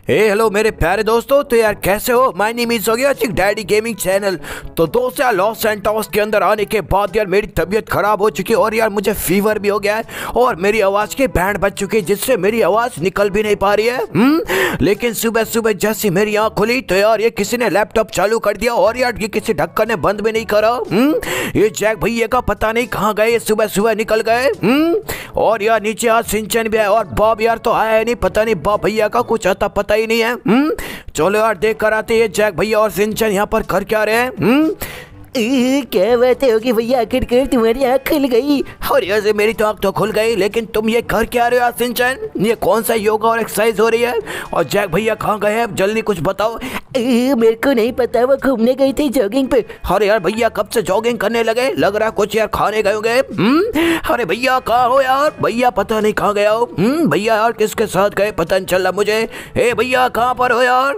Hello मेरे प्यारे दोस्तों, तो यार कैसे हो। My name is Chick Daddy gaming channel. तो दोस्त यार लॉस सैंटोस के अंदर आने के बाद यार मेरी तबीयत खराब हो चुकी है और यार मुझे फीवर भी हो गया है और मेरी आवाज़ की बैंड बज चुकी है जिससे मेरी आवाज़ निकल भी नहीं पा रही है। लेकिन सुबह सुबह जैसे मेरी आँख खुली तो यार ये किसी ने लैपटॉप चालू कर दिया और यार ये किसी ढक्कन ने बंद भी नहीं करा। ये जैक भैया का पता नहीं कहाँ गए, सुबह सुबह निकल गए। और यार नीचे आज सिंचन भी है और बॉब यार तो आया नहीं, पता नहीं बॉब भैया का कुछ आता पता ही नहीं है। चलो यार देख कर आते हैं जैक भैया और सिंचन यहाँ पर कर क्या रहे हैं। क्या बात है होगी भैया, आखिरकार तुम्हारी आँख खुल गई। और ऐसे मेरी तो आँख तो खुल गई, लेकिन तुम ये कर क्या रहे हो यार सिंचन? ये कौन सा योगा और एक्सरसाइज हो रही है? और जैक भैया कहाँ गए हैं, जल्दी कुछ बताओ। मेरे को नहीं पता, वो घूमने गई थी जॉगिंग पे। अरे यार भैया कब से जॉगिंग करने लगे? लग रहा है कुछ यार खाने गए होंगे। अरे भैया कहाँ हो यार? भैया पता नहीं कहाँ गया हो। भैया यार किसके साथ गए पता नहीं चल रहा मुझे। ए भैया कहाँ पर हो यार?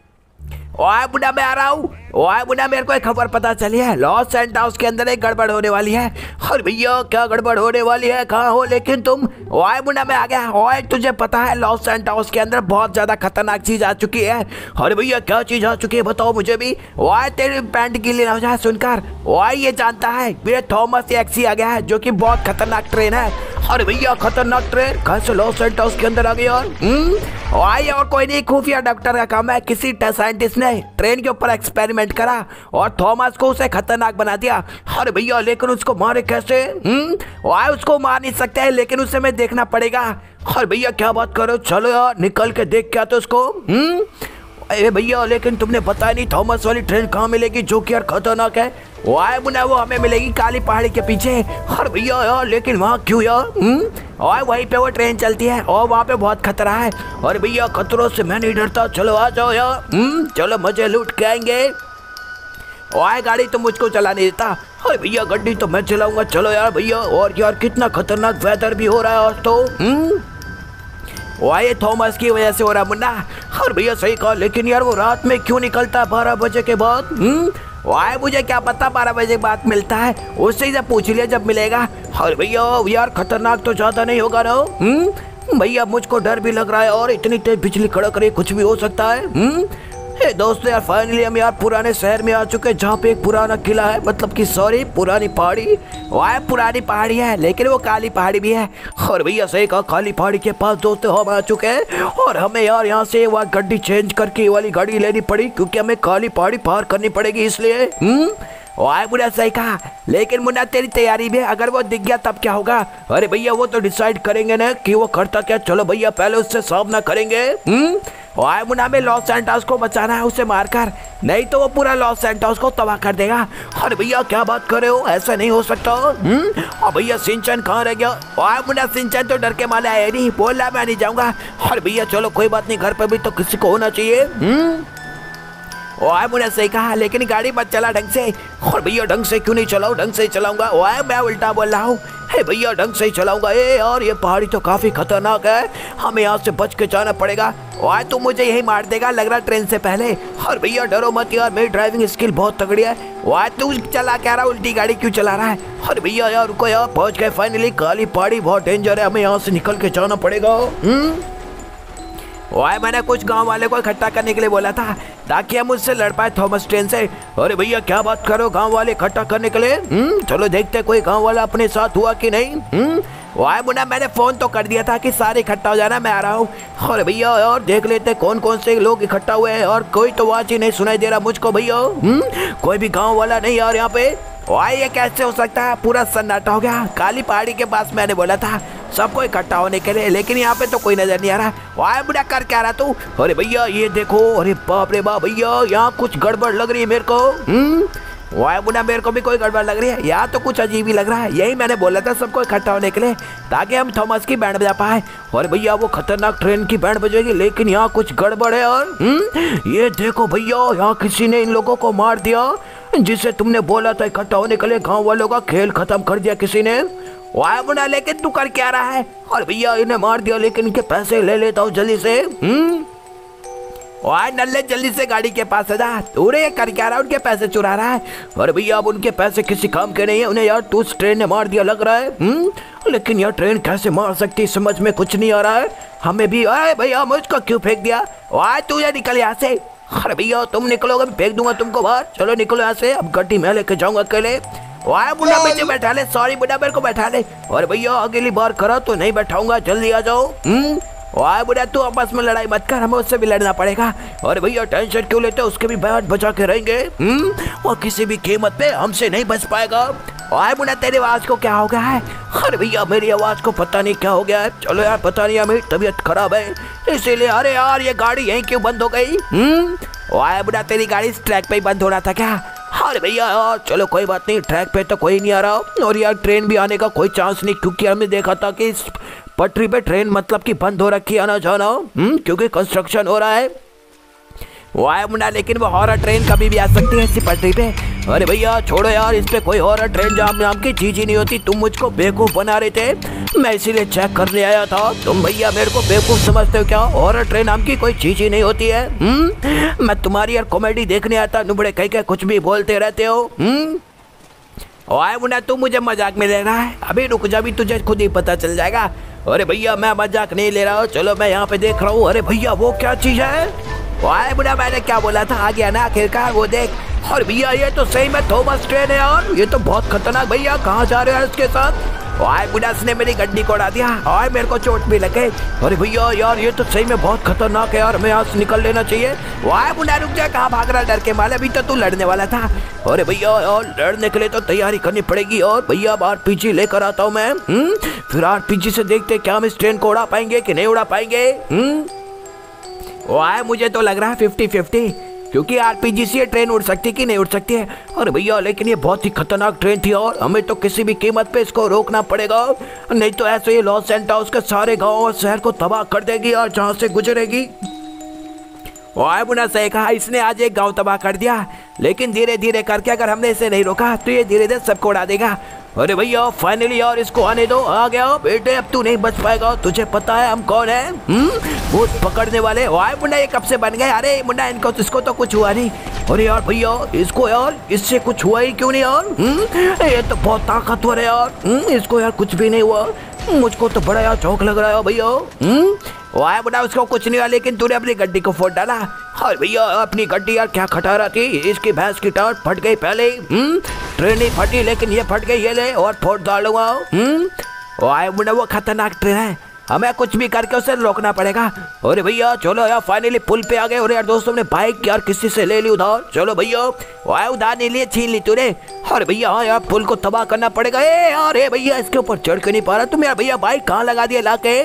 ओए बुढ़ा मैं आ रहा हूँ। ओए बुढ़ा मेरे को एक खबर पता चली है, लॉस सैंटोस के अंदर एक गड़बड़ होने वाली है। अरे भैया क्या गड़बड़ होने वाली है? कहाँ हो लेकिन तुम? ओए बुढ़ा मैं आ गया। ओए तुझे पता है लॉस सैंटोस के अंदर बहुत ज्यादा खतरनाक चीज आ चुकी है। अरे भैया क्या चीज आ चुकी है बताओ मुझे भी। ओए तेरी पैंट गीली ना हो जाए सुनकर। ओए ये जानता है मेरे थॉमस एक्सी आ गया है जो कि बहुत खतरनाक ट्रेन है। अरे भैया खतरनाक ट्रेन कैसे लॉस सैंटोस के अंदर आ गई यार? और कोई नहीं, खुफिया डॉक्टर का काम है। किसी साइंटिस्ट ने ट्रेन के ऊपर एक्सपेरिमेंट करा और थॉमस को उसे खतरनाक बना दिया। अरे भैया लेकिन उसको मारे कैसे? उसको मार नहीं सकते हैं लेकिन उसे मैं देखना पड़ेगा। अरे भैया क्या बात करो, चलो यार निकल के देख क्या तो उसको। अरे भैया लेकिन तुमने बताया नहीं थॉमस वाली ट्रेन कहाँ मिलेगी जो कि यार खतरनाक है? वाह मुन्ना वो हमें मिलेगी काली पहाड़ी के पीछे। अरे भैया यार लेकिन वहाँ क्यों यार? और वहीं पे वो ट्रेन चलती है और वहाँ पे बहुत खतरा है। अरे भैया खतरों से मैं नहीं डरता, चलो आ जाओ यार। चलो मजे लूट के आएंगे। और गाड़ी तो मुझको चला नहीं देता। अरे भैया गड्डी तो मैं चलाऊंगा, चलो यार भैया। और यार कितना खतरनाक वेदर भी हो रहा है आज तो। ये थॉमस की वजह से हो रहा मुन्ना। और भैया सही कहा, लेकिन यार वो रात में क्यों निकलता है 12 बजे के बाद? मुझे क्या पता 12 बजे बाद मिलता है, उससे ही पूछ लिया जब मिलेगा। अरे भैया यार खतरनाक तो ज्यादा नहीं होगा ना? भैया मुझको डर भी लग रहा है और इतनी तेज बिजली कड़क रही, कुछ भी हो सकता है। दोस्तों यार फाइनली हम यार पुराने शहर में आ चुके हैं जहाँ पे एक पुराना किला है, मतलब कि सॉरी पुरानी पहाड़ी। वह पुरानी पहाड़ी है लेकिन वो काली पहाड़ी भी है। और भैया सही कहा, काली पहाड़ी के पास दोस्तों हम आ चुके हैं और हमें यार यहाँ से वह गड्डी चेंज करके ये वाली गाड़ी लेनी पड़ी क्योंकि हमें काली पहाड़ी पार करनी पड़ेगी इसलिए। मुन्ना सही कहा, लेकिन मुन्ना तेरी तैयारी भी है, अगर वो दिख गया तब क्या होगा? अरे भैया वो तो डिसाइड करेंगे ना कि वो करता क्या। चलो भैया पहले उससे सामना करेंगे। मुन्ना में लॉस सैंटोस को बचाना है उसे मारकर, नहीं तो वो पूरा लॉस सैंटोस को तबाह कर देगा। अरे भैया क्या बात कर रहे हो, ऐसा नहीं हो सकता। और भैया सिंचन कहाँ रह गया? मुन्ना सिंचन तो डर के मारे आया नहीं, बोला मैं नहीं जाऊंगा। अरे भैया चलो कोई बात नहीं, घर पर भी तो किसी को होना चाहिए। मुन्ना सही कहा, लेकिन गाड़ी मत चला ढंग से। और भैया ढंग से क्यों नहीं चलाऊं? ढंग से ही चलाऊंगा। मैं उल्टा बोल रहा हूँ। भैया ढंग से ही चलाऊंगा। और ये पहाड़ी तो काफी खतरनाक है, हमें यहाँ से बच के जाना पड़ेगा। तू मुझे यही मार देगा लग रहा ट्रेन से पहले। और भैया डरो मत यार, मेरी ड्राइविंग स्किल बहुत तगड़ी है। तू चला क्या रहा, उल्टी गाड़ी क्यों चला रहा है? अरे भैया यार रुको यार, पहुंच गए फाइनली। काली पहाड़ी बहुत डेंजर है, हमें यहाँ से निकल के जाना पड़ेगा। मैंने कुछ गांव वाले को इकट्ठा करने के लिए बोला था ताकि हम उससे लड़ पाए थॉमस ट्रेन से। अरे भैया क्या बात करो, गांव वाले इकट्ठा करने के लिए? चलो देखते कोई गांव वाला अपने साथ हुआ कि नहीं। मुन्ना मैंने फोन तो कर दिया था कि सारे इकट्ठा हो जाना, मैं आ रहा हूँ। अरे भैया और देख लेते कौन कौन से लोग इकट्ठा हुए हैं, और कोई तो आवाज ही नहीं सुनाई दे रहा मुझको भैया। कोई भी गाँव वाला नहीं यार यहाँ पे। ये कैसे हो सकता है, पूरा सन्नाटा हो गया। काली पहाड़ी के पास मैंने बोला था सबको इकट्ठा होने के लिए, लेकिन यहाँ पे तो कोई नजर नहीं आ रहा। बुढ़ा कर क्या रहा तू? अरे भैया ये देखो, अरे बाप रे बाप भैया यहाँ कुछ गड़बड़ लग रही है मेरे को। बुढ़ा मेरे को भी कोई गड़बड़ लग रही है, यहाँ तो कुछ अजीब ही लग रहा है। यही मैंने बोला था सबको इकट्ठा होने के लिए ताकि हम थॉमस की बैंड बजा पाए। और भैया वो खतरनाक ट्रेन की बैंड बजेगी, लेकिन यहाँ कुछ गड़बड़ है। और ये देखो भैया यहाँ किसी ने इन लोगों को मार दिया जिसे तुमने बोला था इकट्ठा होने के लिए। गाँव वालों का खेल खत्म कर दिया किसी ने। मुन्ना लेकिन तू कर क्या रहा है? और भैया इन्हें मार दिया, लेकिन इनके पैसे ले लेता हूँ जल्दी से। नल्ले जल्दी से गाड़ी के पास जा। तू रे कर क्या रहा है? उनके पैसे चुरा रहा है। और भैया अब उनके पैसे किसी काम के नहीं है, उन्हें यार तू ट्रेन ने मार दिया लग रहा है। लेकिन यार ट्रेन कैसे मार सकती समझ में कुछ नहीं आ रहा है हमें भी। अरे भैया मुझको क्यों फेंक दिया? वाह तू ये निकल यहाँ से। अरे भैया तुम निकलोगे फेंक दूंगा तुमको बाहर। चलो निकलो यहाँ से, अब गड्डी मैं लेके जाऊंगा अकेले। वाह बुढ़ा पीछे बैठा ले, सॉरी बुढ़ा मेरे को बैठा ले। और भैया अगली बार करो तो नहीं बैठाऊंगा, जल्दी आ जाओ। वाह बुढ़ा तू आपस में लड़ाई मत कर, हमें उससे भी लड़ना पड़ेगा। और भैया टेंशन क्यों लेते, उसके भी बैठ बचा के रहेंगे। और किसी भी कीमत पे हमसे नहीं बच पाएगा। वाह बुढ़ा तेरी आवाज को क्या हो गया है? अरे भैया मेरी आवाज को पता नहीं क्या हो गया है। चलो यार पता नहीं, मेरी तबीयत खराब है इसीलिए। अरे यार ये गाड़ी यहीं क्यों बंद हो गई? वाह बुढ़ा तेरी गाड़ी इस ट्रैक पे ही बंद हो रहा था क्या? अरे भैया यार चलो कोई बात नहीं, ट्रैक पे तो कोई नहीं आ रहा। और यार ट्रेन भी आने का कोई चांस नहीं, क्योंकि हमने देखा था कि इस पटरी पे ट्रेन मतलब कि बंद हो रखी है आना जाना, क्योंकि कंस्ट्रक्शन हो रहा है। वाह मुन्ना लेकिन वो हॉरर ट्रेन कभी भी आ सकती है इसी पटरी पे। अरे भैया छोड़ो यार, इस पे कोई हॉरर ट्रेन जाम नाम की चीज ही नहीं होती। तुम मुझको बेवकूफ बना रहे थे, मैं इसीलिए चेक करने आया था। तुम भैया मेरे को बेवकूफ समझते हो क्या? हॉरर ट्रेन नाम की कोई चीज ही नहीं होती है। मैं तुम्हारी यार कॉमेडी देखने आता, नुबड़े कह के कुछ भी बोलते रहते हो। वाह मुन्ना तू मुझे मजाक में ले रहा है? अभी रुक जा, भी तुझे खुद ही पता चल जाएगा। अरे भैया मैं मजाक नहीं ले रहा हूँ, चलो मैं यहाँ पे देख रहा हूँ। अरे भैया वो क्या चीज है? वाह बुढ़ा मैंने क्या बोला था, आ गया ना आखिरकार, वो देख। और भैया ये तो सही में थॉमस ट्रेन है यार, ये तो बहुत खतरनाक। भैया कहाँ जा रहे हो इसके साथ? वाह बुढ़ा ने मेरी गड्डी को उड़ा दिया और मेरे को चोट भी लगे। अरे भैया यार ये तो सही में बहुत खतरनाक है यार, हमें यहाँ से निकल लेना चाहिए। वाह बुढ़ा रुक जा, कहाँ भाग रहा डर के मारे, अभी तो तू लड़ने वाला था। अरे भैया यार लड़ने के लिए तो तैयारी करनी पड़ेगी। और भैया अब RPG लेकर आता हूँ मैं। फिर RPG से देखते क्या हम इस ट्रेन को उड़ा पाएंगे कि नहीं उड़ा पाएंगे। वाह मुझे तो लग रहा है 50-50, क्योंकि RPG से ये ट्रेन उड़ सकती कि नहीं उड़ सकती है। अरे भैया लेकिन ये बहुत ही खतरनाक ट्रेन थी और हमें तो किसी भी कीमत पे इसको रोकना पड़ेगा, नहीं तो ऐसे ये लॉस एंटोस के सारे गांव और शहर को तबाह कर देगी और जहाँ से गुजरेगी। वाह बुना सही कहा, इसने आज एक गांव तबाह कर दिया, लेकिन धीरे धीरे करके अगर हमने इसे नहीं रोका तो ये धीरे धीरे सबको उड़ा देगा। अरे भैया फाइनली यार इसको आने दो, आ गया बेटे, अब तू नहीं बच पाएगा। तुझे पता है हम कौन है? भूत पकड़ने वाले। वाह मुन्ना ये कब से बन गए? अरे मुन्ना इनको इसको तो कुछ हुआ नहीं। अरे यार भैया इसको यार इससे कुछ हुआ ही क्यों नहीं यार? ये तो बहुत ताकतवर है यार, इसको यार कुछ भी नहीं हुआ। मुझको तो बड़ा यार चौंक लग रहा है भैया। वाह मुन्ना उसको कुछ नहीं हुआ, लेकिन तूने अपनी गड्डी को फोड़ डाला। और भैया अपनी गड्डी यार क्या खटा रहा थी, इसकी भैंस की टाट फट गई पहले ही। ट्रेन ही फटी लेकिन ये फट गई, ये ले और फोड़ डालूंगा। वाह मुन्ना वो खतरनाक ट्रेन है, हमें कुछ भी करके उसे रोकना पड़ेगा। अरे भैया चलो यार फाइनली पुल पे आ गए। और यार दोस्तों ने बाइक यार किसी से ले ली उधार। चलो भैया वाह उधार नहीं लिए, छीन ली तूने। अरे भैया हाँ यार पुल को तबाह करना पड़ेगा। ए यार भैया इसके ऊपर चढ़ के नहीं पा रहा तुम यार। भैया बाइक कहाँ लगा दिया लाके?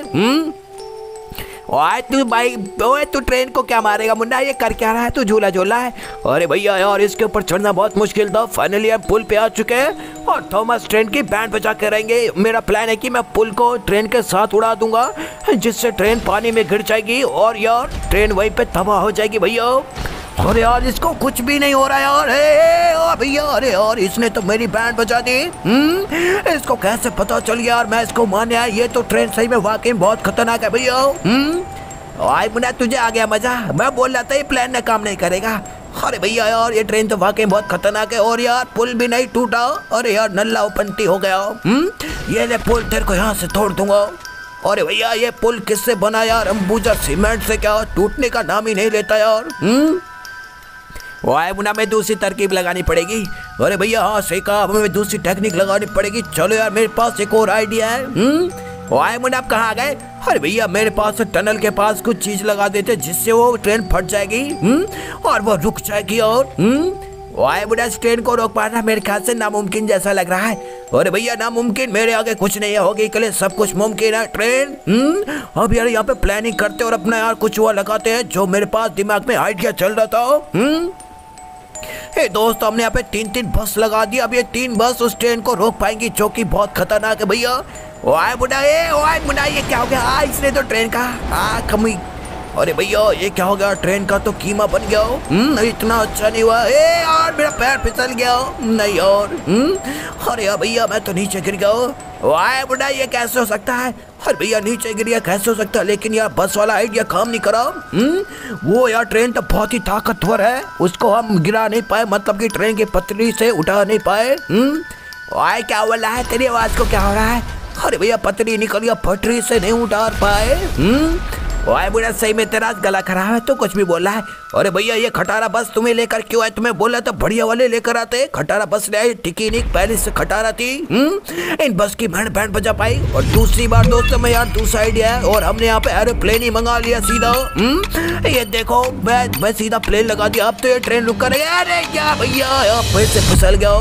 तू बाइक तू ट्रेन को क्या मारेगा मुन्ना, ये कर क्या रहा है? तू झूला झूला है। अरे भैया यार इसके ऊपर चढ़ना बहुत मुश्किल था। फाइनली हम पुल पे आ चुके हैं और थॉमस ट्रेन की बैंड बजा के रहेंगे। मेरा प्लान है कि मैं पुल को ट्रेन के साथ उड़ा दूंगा, जिससे ट्रेन पानी में गिर जाएगी और यार ट्रेन वहीं पे तबाह हो जाएगी भैया। अरे यार इसको कुछ भी नहीं हो रहा यार। भैया अरे यार इसने तो मेरी बैंड बजा दी। इसको कैसे पता चल गया यार मैं इसको मारने आया? ये तो ट्रेन सही में वाकई बहुत खतरनाक है भैया। आई मुन्ना तुझे आ गया मजा? मैं बोल रहा था ये प्लान ना काम नहीं करेगा। अरे भैया यार ये ट्रेन तो वाकई बहुत खतरनाक है और यार पुल भी नहीं टूटा। अरे यार नल्ला उपंती हो गया। ये ले पुल तेरे को यहाँ से तोड़ दूंगा। अरे भैया ये पुल किससे बना यार? अंबुजा सीमेंट से, क्या टूटने का नाम ही नहीं लेता यार। वाह मुन्ना में दूसरी तरकीब लगानी पड़ेगी। अरे भैया हाँ सही कहा, हमें दूसरी टेक्निक लगानी पड़ेगी। चलो यार मेरे पास एक और आइडिया है। वाह मुन्ना आप कहाँ गए? अरे भैया मेरे पास टनल के पास कुछ चीज लगा देते जिससे वो ट्रेन फट जाएगी और वो रुक जाएगी। और वाह मुन्ना इस ट्रेन को रोक पाना मेरे ख्याल से नामुमकिन जैसा लग रहा है। अरे भैया नामुमकिन मेरे आगे कुछ नहीं है, होगी के लिए सब कुछ मुमकिन है। ट्रेन अब यार यहाँ पे प्लानिंग करते और अपना यार कुछ हुआ लगाते हैं जो मेरे पास दिमाग में आइडिया चल रहा था। दोस्त हमने यहाँ पे 3-3 बस लगा दी। अब ये 3 बस उस ट्रेन को रोक पाएंगी जो कि बहुत खतरनाक है भैया। वाह मुन्ना ये क्या हो गया? इसने तो ट्रेन का कमी। अरे भैया ये क्या हो गया? ट्रेन का तो कीमा बन गया। इतना अच्छा नहीं हुआ। यार मेरा पैर फिसल गया। नहीं और अरे यार भैया मैं तो नीचे गिर गया। वाह मुन्ना ये कैसे हो सकता है? अरे भैया नीचे गिर गया कैसे हो सकता है? लेकिन यार बस वाला आइडिया काम नहीं करा। वो यार ट्रेन तो बहुत ही ताकतवर है, उसको हम गिरा नहीं पाए, मतलब कि ट्रेन की पटरी से उठा नहीं पाए। वाह क्या बोला है? तेरी आवाज को क्या हो रहा है? अरे भैया पटरी निकल गया, पटरी से नहीं उतार पाए। ओए बुढ़ा सही में तेरा गला खराब है, तो कुछ भी बोल रहा है। अरे भैया ये खटारा बस तुम्हें लेकर क्यों आए? तुम्हें बोला था बढ़िया वाले लेकर आते, खटारा बस ले आए, टिकी नहीं पहले से खटारा थी। इन बस की बैंड बजा पाई। और दूसरी बार दोस्तों में यार दूसरा आइडिया है, और हमने यहाँ पे एरोप्लेन ही मंगा लिया सीधा। ये देखो मैं सीधा प्लेन लगा दिया, अब तो ये ट्रेन रुक कर। अरे क्या भैया फिर से फिसल गया।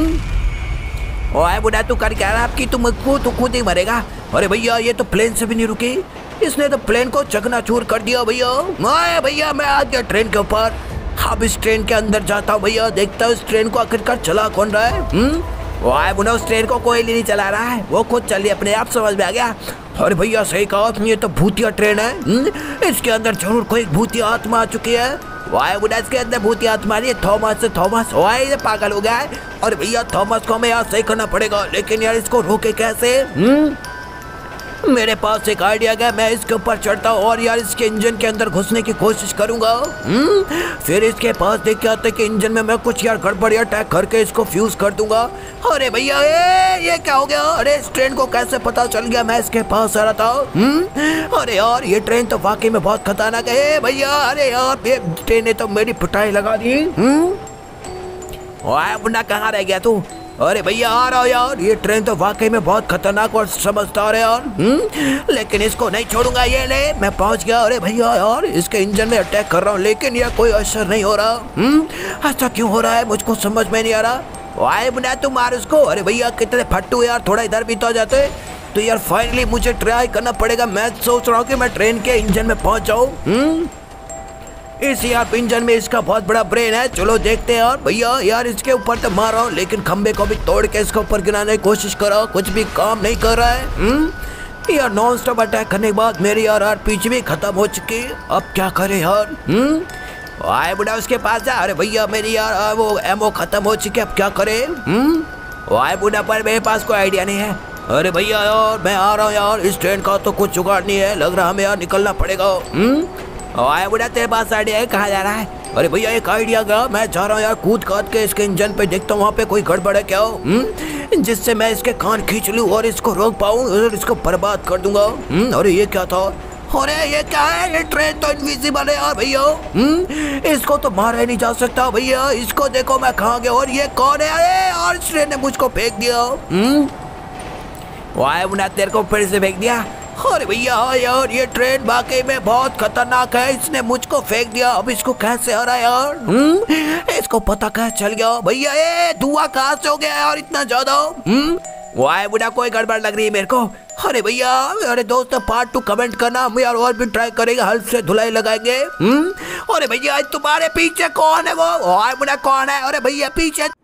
ओए बुढ़ा तू कर क्या रहा? आपकी तू खुद ही मरेगा। अरे भैया ये तो प्लेन से भी नहीं रुकी, इसने तो प्लेन को चकनाचूर कर दिया भैया। भैया मैं आ गया ट्रेन के ऊपर, अब इस ट्रेन के अंदर जाता हूँ भैया, देखता हूँ इस ट्रेन को आखिरकार चला कौन रहा है। वाह बुढ़ा उस ट्रेन को कोई नहीं चला रहा है, वो खुद चल रही है अपने आप, समझ में आ गया। अरे भैया सही कहा, ये तो भूतिया ट्रेन है, इसके अंदर जरूर कोई भूतिया आत्मा आ चुकी है। वाह बुढ़ा इसके अंदर भूतिया आत्मा नहीं, थॉमस वाह ये पागल हो गया है। और भैया थॉमस को हमें यार सही करना पड़ेगा, लेकिन यार इसको रोके कैसे? मेरे पास एक आइडिया गया, मैं इसके ऊपर चढ़ता हूँ और यार इसके इंजन के अंदर घुसने की कोशिश करूंगा। फिर इसके पास देख के आते कि इंजन में मैं कुछ यार गड़बड़ी अटैक करके इसको फ्यूज कर दूंगा। अरे भैया ये क्या हो गया? अरे इस ट्रेन को कैसे पता चल गया मैं इसके पास आ रहा था? अरे यार ये ट्रेन तो वाकई में बहुत खतरनाक है भैया। अरे यार ये ट्रेन ने तो मेरी पिटाई लगा दी। अपना कहाँ रह गया तू? अरे भैया आ रहा हो यार, ये ट्रेन तो वाकई में बहुत खतरनाक और समझदार है यार। लेकिन इसको नहीं छोड़ूंगा, ये ले मैं पहुंच गया। अरे भैया यार इसके इंजन में अटैक कर रहा हूँ, लेकिन यार कोई असर नहीं हो रहा। ऐसा क्यों हो रहा है मुझको समझ में नहीं आ रहा। आए बुना तू मार उसको। अरे भैया कितने फट्टू यार, थोड़ा इधर भी तो आ जाते। तो यार फाइनली मुझे ट्राई करना पड़ेगा। मैं सोच रहा हूँ कि मैं ट्रेन के इंजन में पहुंच जाऊँ। इस यार इंजन में इसका बहुत बड़ा ब्रेन है, चलो देखते हैं। यार भैया यार इसके ऊपर तो मार रहा हूँ, लेकिन खंबे को भी तोड़ के इसके ऊपर गिराने की कोशिश कर रहा हूँ, कुछ भी काम नहीं कर रहा है। यार नॉन स्टॉप अटैक करने के बाद मेरी यार आरपीजी भी खत्म हो चुकी है, अब क्या करे यार। आए बुढ़ा उसके पास जा। अरे भैया मेरी यार वो एमओ खत्म हो चुकी है, अब क्या करे। आए बुढ़ा पर मेरे पास कोई आइडिया नहीं है। अरे भैया यार मैं आ रहा हूँ यार, इस ट्रेन का तो कुछ जुगाड़ नहीं है, लग रहा हमें यार निकलना पड़ेगा। आया बुढ़ा तेरे पास आइडिया है, कहाँ जा रहा है? अरे भैया एक आइडिया का, मैं जा रहा हूँ यार कूद काट के इसके इंजन पे, देखता हूँ वहाँ पे कोई गड़बड़ है क्या हो, जिससे मैं इसके कान खींच लूँ और इसको रोक पाऊँ और इसको बर्बाद कर दूंगा। अरे ये क्या था? अरे ये क्या है? ये ट्रेन तो इनविजिबल है यार भैया, इसको तो मारा ही नहीं जा सकता भैया। इसको देखो मैं कहाँ गया, और ये कौन है? अरे और इस ट्रेन ने मुझको फेंक दिया। वाह बुढ़ा तेरे को फिर से फेंक दिया। अरे भैया यार ये ट्रेन वाकई में बहुत खतरनाक है, इसने मुझको फेंक दिया, अब इसको कैसे हरा यार? इसको पता कैसे चल गया भैया? ये धुआं कहाँ से हो गया यार इतना ज्यादा? वाह बुढ़ा कोई गड़बड़ लग रही है मेरे को। अरे भैया अरे दोस्तों पार्ट 2 कमेंट करना, हम यार और भी ट्राई करेंगे, हल्क से धुलाई लगाएंगे। अरे भैया तुम्हारे पीछे कौन है? वो बुढ़ा कौन है? अरे भैया पीछे